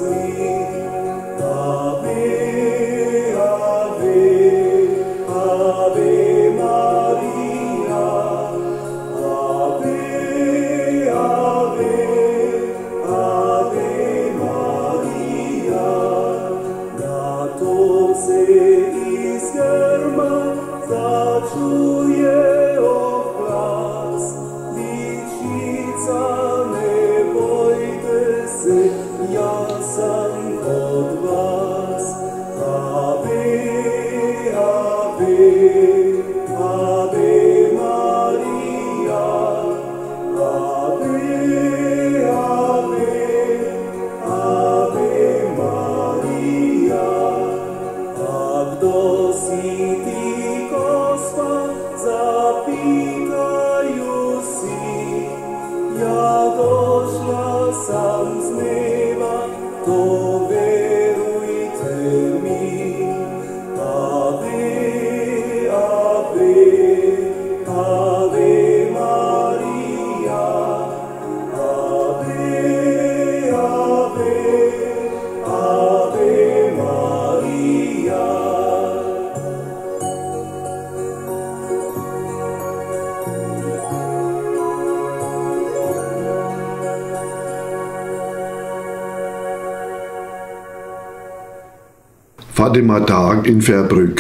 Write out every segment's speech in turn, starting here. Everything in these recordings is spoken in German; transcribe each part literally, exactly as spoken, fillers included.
Fatima-Tag in Verbrugg.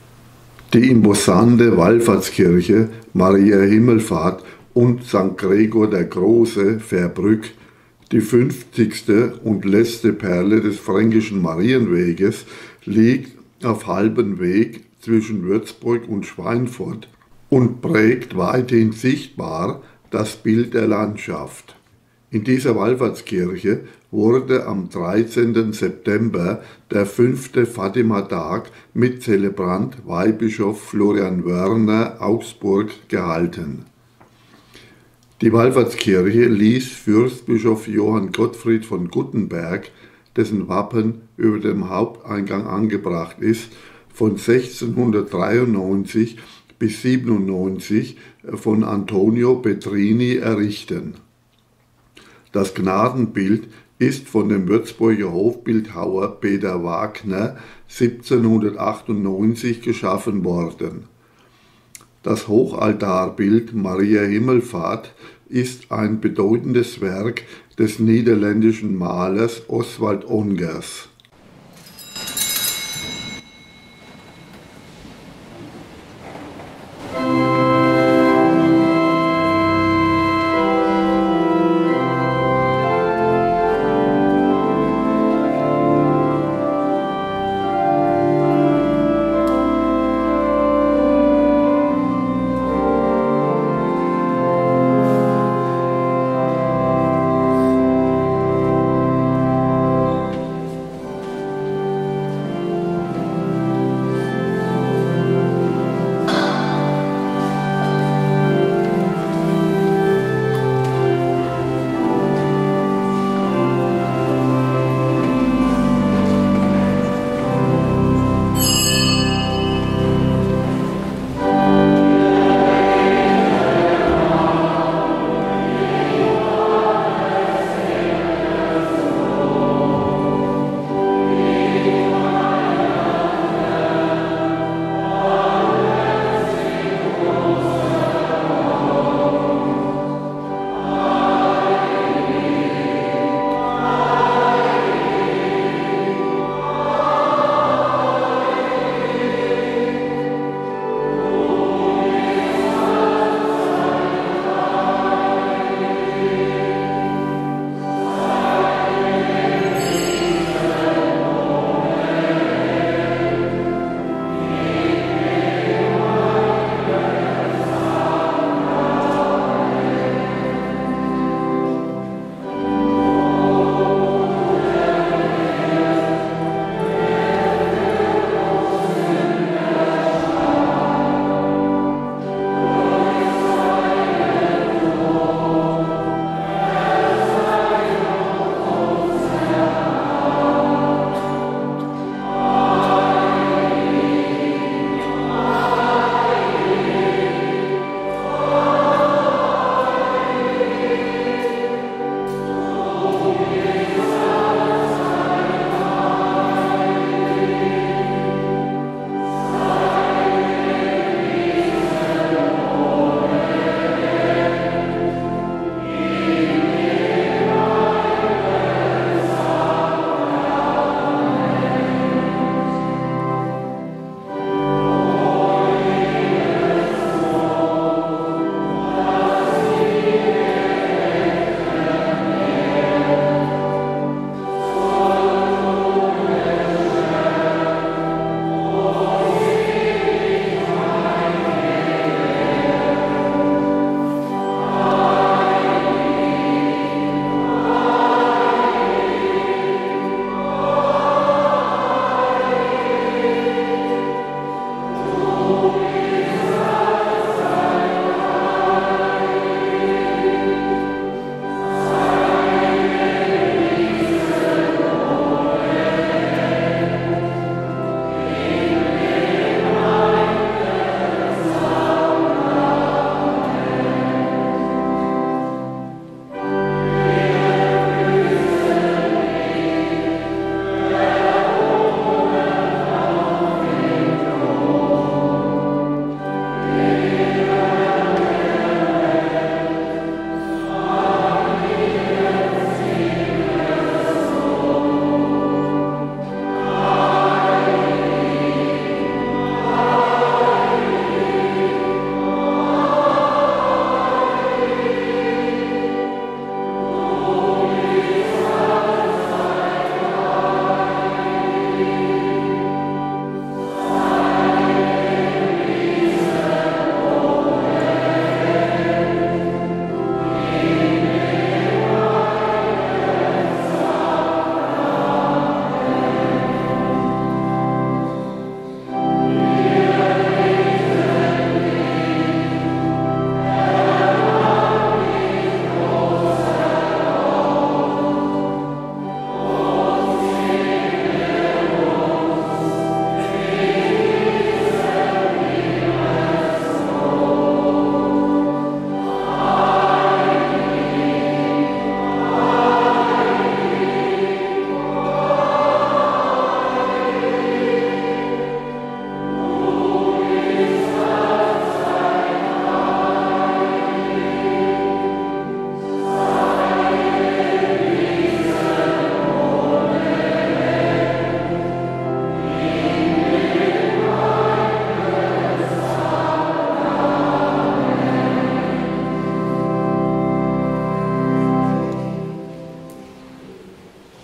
Die imposante Wallfahrtskirche Maria Himmelfahrt und Sankt Gregor der Große Verbrugg, die fünfzigste und letzte Perle des fränkischen Marienweges, liegt auf halbem Weg zwischen Würzburg und Schweinfurt und prägt weithin sichtbar das Bild der Landschaft. In dieser Wallfahrtskirche wurde am dreizehnten September der fünfte Fatima-Tag mit Zelebrant Weihbischof Florian Wörner Augsburg gehalten. Die Wallfahrtskirche ließ Fürstbischof Johann Gottfried von Guttenberg, dessen Wappen über dem Haupteingang angebracht ist, von sechzehnhundertdreiundneunzig bis siebenundneunzig von Antonio Petrini errichten. Das Gnadenbild ist von dem Würzburger Hofbildhauer Peter Wagner siebzehnhundertachtundneunzig geschaffen worden. Das Hochaltarbild Maria Himmelfahrt ist ein bedeutendes Werk des niederländischen Malers Oswald Ongers.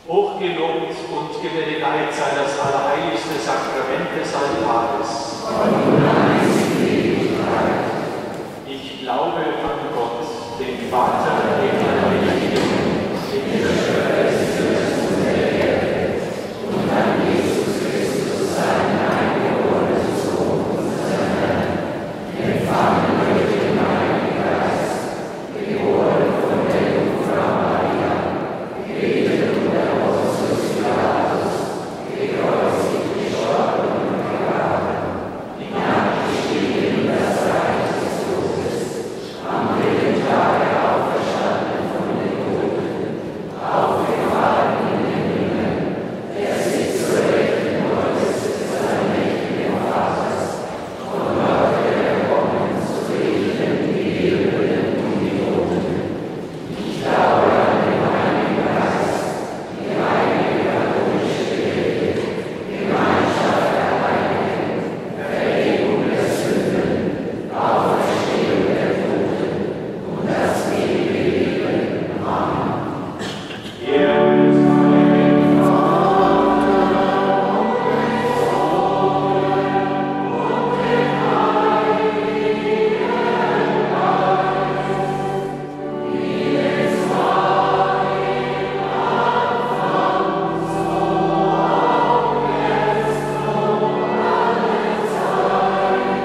Hochgelobt und gebenedeit sei das allerheiligste Sakrament des Altares. Ich glaube an Gott, den Vater, den Allmächtigen, den Schöpfer des Himmels und der Erde, und an Jesus Christus, seinen eingeborenen Sohn, unseren Herrn, empfangen durch den Heiligen Geist, geboren von der Jungfrau Maria, gelitten unter Pontius Pilatus, gekreuzigt, gestorben und begraben, hinabgestiegen in das Reich des Todes, am dritten Tage auferstanden von den Toten, aufgefahren in den Himmel, der sitzt zur Rechten Gottes des allmächtigen Vaters, von dort wird er kommen, zu richten die Lebenden und die Toten. Ich glaube an den Heiligen Geist, die heilige katholische Kirche, Gemeinschaft der Heiligen, Vergebung der Sünden, Auferstehung der Toten und das ewige Leben. Amen. Ehre sei dem Vater und dem Sohn und dem Heiligen Geist, wie es war im Anfang, so auch jetzt und alle Zeit.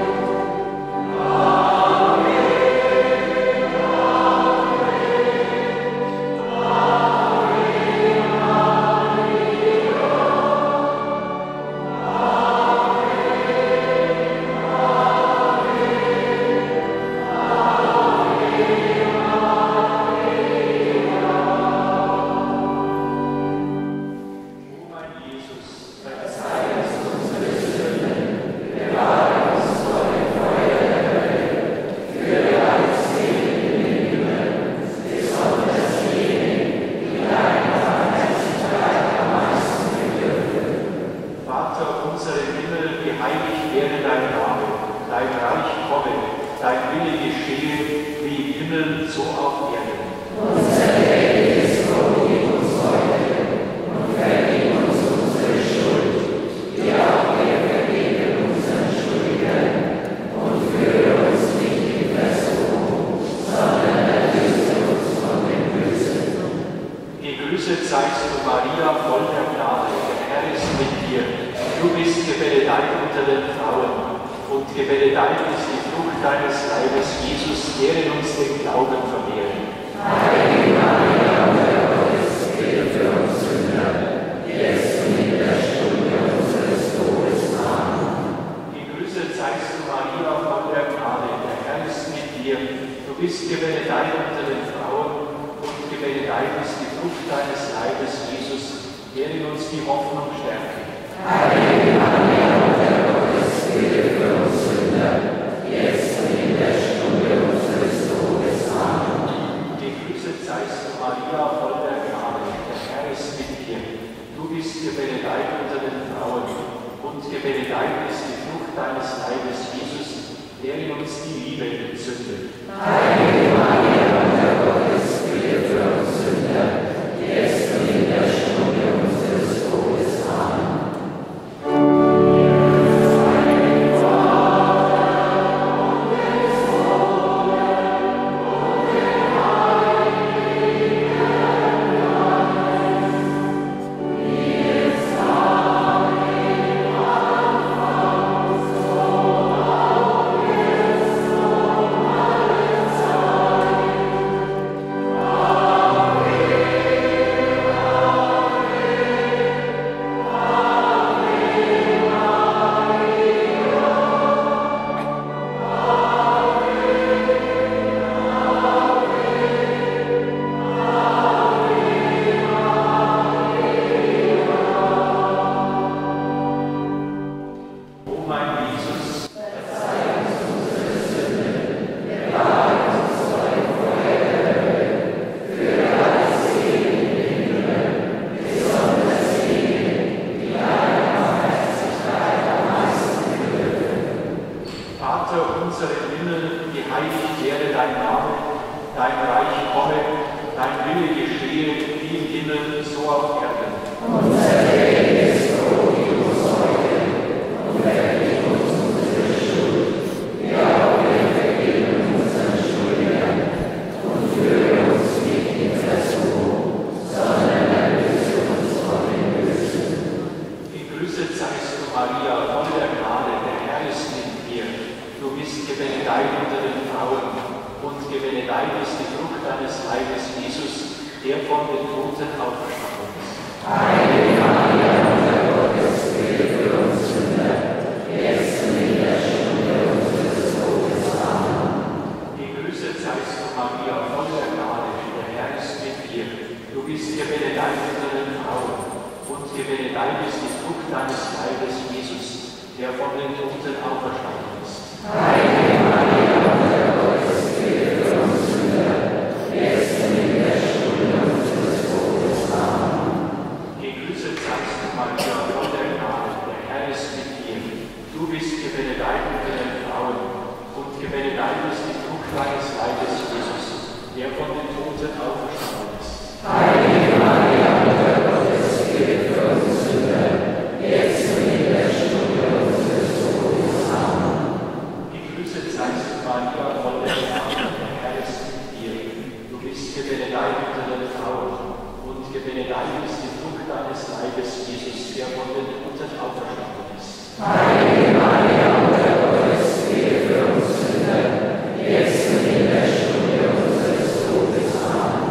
O mein Jesus, verzeih uns unsere Sünden, bewahre uns vor dem Feuer der Hölle, führe alle Seelen in den Himmel, besonders jene, die deiner Barmherzigkeit am meisten bedürfen. Vater unser im Himmel, geheiligt werde dein Name, dein Reich komme, dein Wille geschehe, wie im Himmel, so auf Erden. Unser tägliches Brot gib uns heute und vergib uns unsere Schuld, wie auch wir vergeben unseren Schuldigern, und führe uns nicht in Versuchung, sondern erlöse uns von dem Bösen. Gegrüßet seist du, Maria, voll der Gnade, der Herr ist mit dir. Du bist gebenedeit unter den Frauen, und gebenedeit ist die Frucht deines Leibes, Jesus, der in uns den Glauben vermehren. Heilige Maria, Mutter Gottes, bitte für uns Sünder, jetzt und in der Stunde unseres Todes. Amen. Gegrüßet seist du, Maria, voll der Gnade, der Herr ist mit dir. Du bist gebenedeit unter den Frauen, und gebenedeit ist die Frucht deines Leibes, Jesus, der in uns die Hoffnung stärkt. Heilige Maria, Mutter Gottes, bitte für uns Sünder, jetzt und in der Stunde unseres Todes. Amen. Gegrüßet seist du, Maria, voll der Gnade, der Herr ist mit dir. Du bist gebenedeit unter den Frauen, und gebenedeit ist die Frucht deines Leibes, Jesus, der in uns die Liebe entzündet. Heilige Maria, Mutter Gottes, bitte für uns Sünder, jetzt und in der Stunde unseres Todes. Amen. Amen. im Himmel, so auf Erden. Unser tägliches Brot gib uns heute und vergib uns unsere Schuld, wie auch wir vergeben unseren Schuldigern. Und führe uns nicht in Versuchung, sondern erlöse uns von dem Bösen. Gegrüßet seist du, Maria, voll der Gnade, der Herr ist mit dir. Du bist gebenedeit unter den Frauen, und gebenedeit ist die Frucht deines Leibes, Jesus, der von den Toten auferstanden ist. Heilige Maria, Mutter Gottes, bitte für uns Sünder, jetzt und in der Stunde unseres Todes. Amen. Gegrüßet seist du, Maria, voll der Gnade, der Herr ist mit dir. Du bist gebenedeit unter den Frauen, und gebenedeit ist die Frucht deines Leibes, Jesus, der von den Toten auferstanden ist. Heilige Maria, Mutter Gottes, bitte für uns Sünder, jetzt und in der Stunde unseres Todes. Amen. Gegrüßet seist du, Maria, voll der Gnade, der Herr ist mit dir. Du bist gebenedeit unter den Frauen, und gebenedeit ist die Frucht deines Leibes, Jesus, der von den Toten auferstanden ist. Heilige Maria, Mutter Gottes, bitte für uns Sünder, jetzt und in der Stunde unseres Todes. Amen. Gegrüßet seist du, Maria, voll der Gnade, der Herr ist mit dir. Du bist gebenedeit unter den Frauen, und gebenedeit ist die Frucht deines Leibes, Jesus, der von den Toten auferstanden ist. Heilige Maria, Mutter Gottes, bitte für uns Sünder, jetzt und in der Stunde unseres Todes. Amen.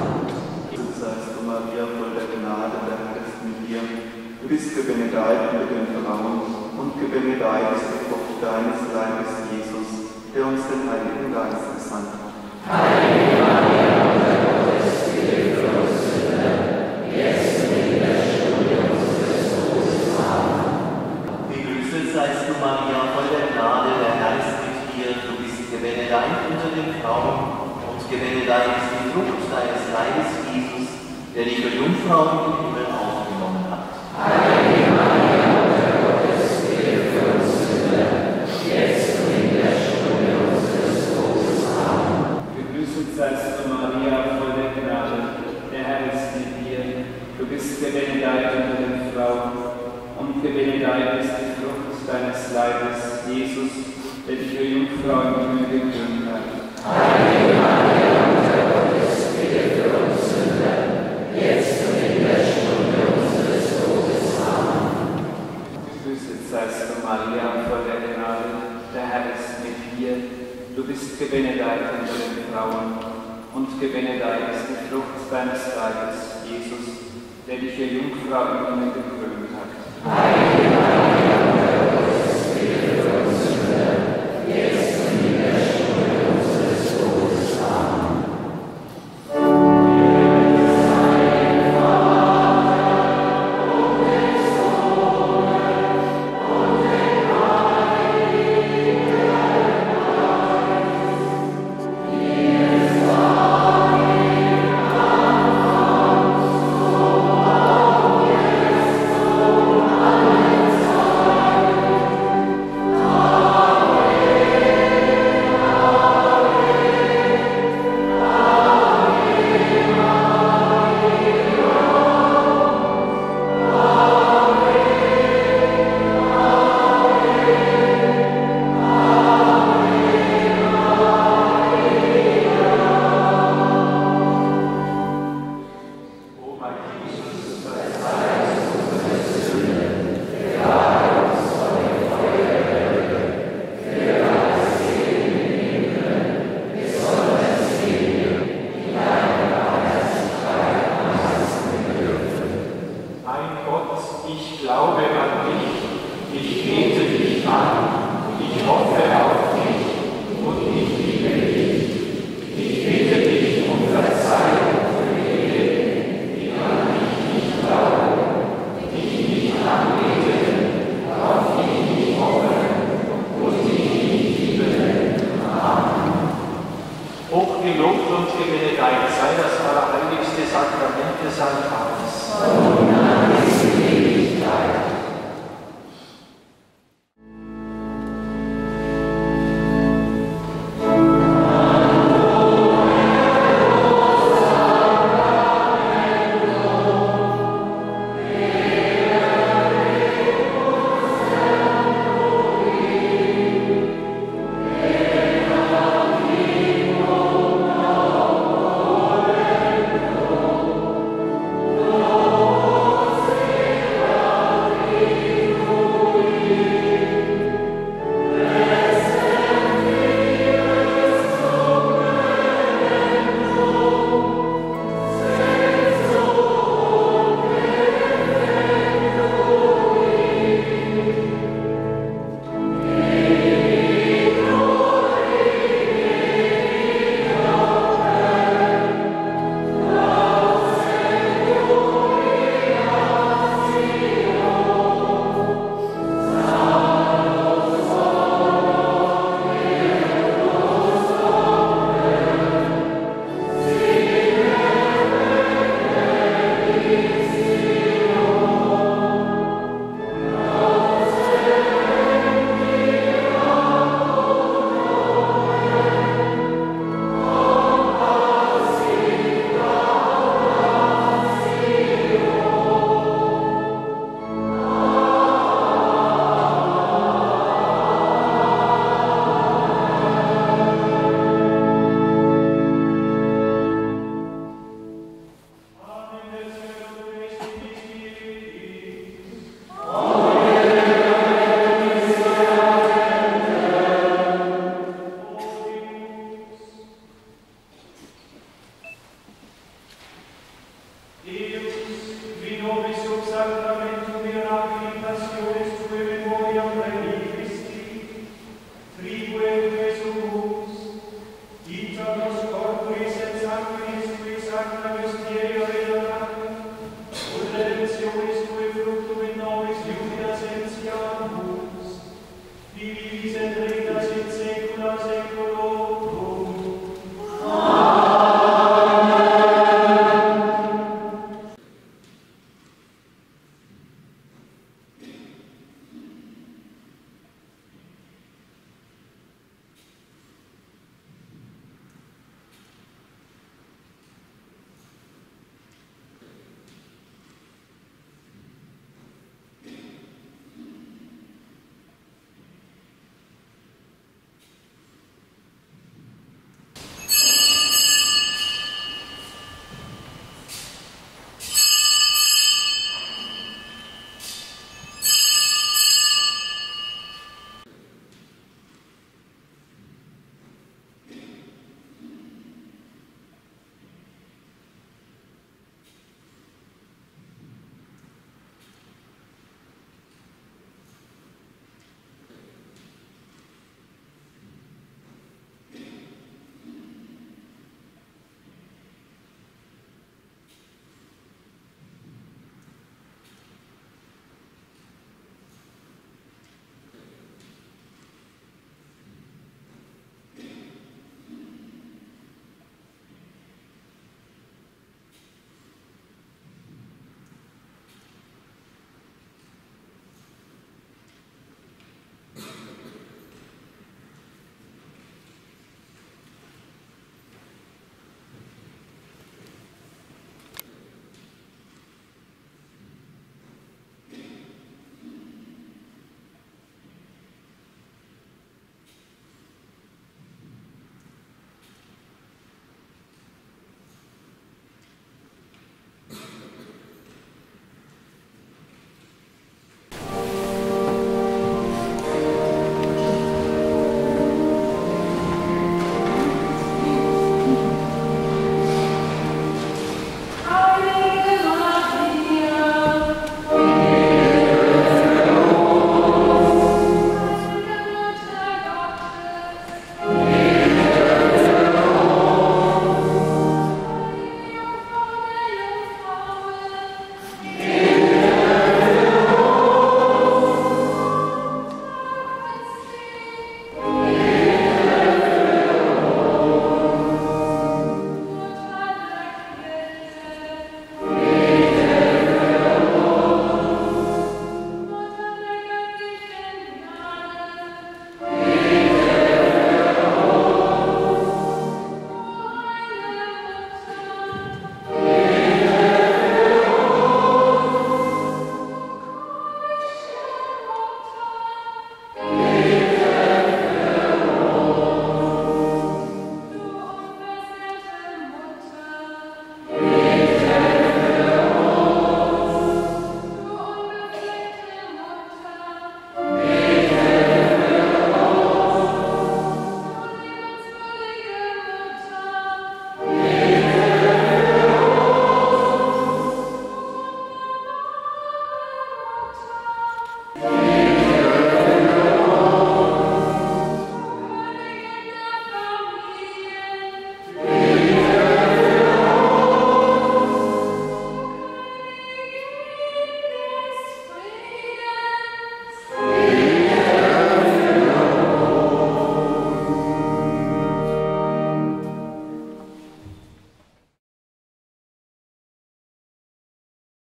Seist du, Maria, voll der Gnade, der Herr ist mit dir. Du bist gebenedeit unter den Frauen, und gebenedeit ist die Frucht deines Leibes, Jesus, der uns den Heiligen Geist gesandt hat. Heilige Maria, Mutter Gottes, bitte für uns Sünder, jetzt und in der Stunde unseres Todes. Amen. Gegrüßet seist du, Maria, voll der Gnade, der Herr ist mit dir. Du bist gebenedeit unter den Frauen, und gebenedeit ist die Frucht deines Leibes, Jesus, der dich für Jungfrau in den Himmel aufgenommen hat. Heilige Maria, Mutter Gottes, bitte für uns Sünder, jetzt und in der Stunde unseres Todes. Amen. Gegrüßet seist du, Maria, voll der Gnade, der Herr ist mit dir. Du bist gebenedeit unter den Frauen, und gebenedeit ist die Frucht deines Leibes, Jesus, der dich für Jungfrau im Himmel gekrönt hat. Heilige Maria, Mutter Gottes, bitte für uns Sünder, jetzt und in der Stunde unseres Todes. Amen. Gegrüßet seist du, Maria, voll der Gnade, der Herr ist mit dir. Du bist gebenedeit unter den Frauen, und gebenedeit ist die Frucht deines Leibes, Jesus, der dich für Jungfrau im Himmel gekrönt hat. Heilige